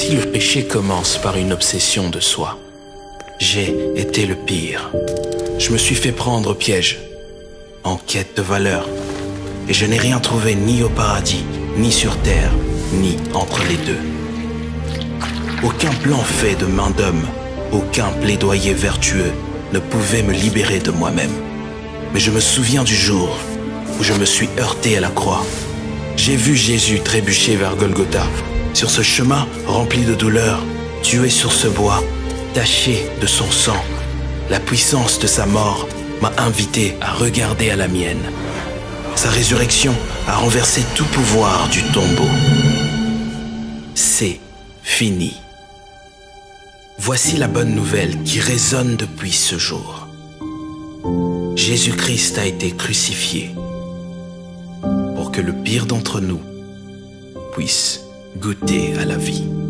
Si le péché commence par une obsession de soi, j'ai été le pire. Je me suis fait prendre au piège, en quête de valeur, et je n'ai rien trouvé ni au paradis, ni sur terre, ni entre les deux. Aucun plan fait de main d'homme, aucun plaidoyer vertueux ne pouvait me libérer de moi-même. Mais je me souviens du jour où je me suis heurté à la croix. J'ai vu Jésus trébucher vers Golgotha, sur ce chemin rempli de douleur, tué sur ce bois, taché de son sang. La puissance de sa mort m'a invité à regarder à la mienne. Sa résurrection a renversé tout pouvoir du tombeau. C'est fini. Voici la bonne nouvelle qui résonne depuis ce jour. Jésus-Christ a été crucifié pour que le pire d'entre nous puisse goûter à la vie.